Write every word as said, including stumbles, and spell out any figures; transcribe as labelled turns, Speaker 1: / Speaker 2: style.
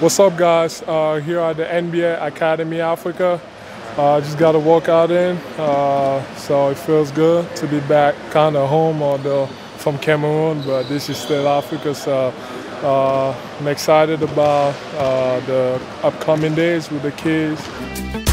Speaker 1: What's up, guys? Uh, here at the N B A Academy Africa. I uh, just got a workout in, uh, so it feels good to be back kind of home, although from Cameroon, but this is still Africa, so uh, I'm excited about uh, the upcoming days with the kids.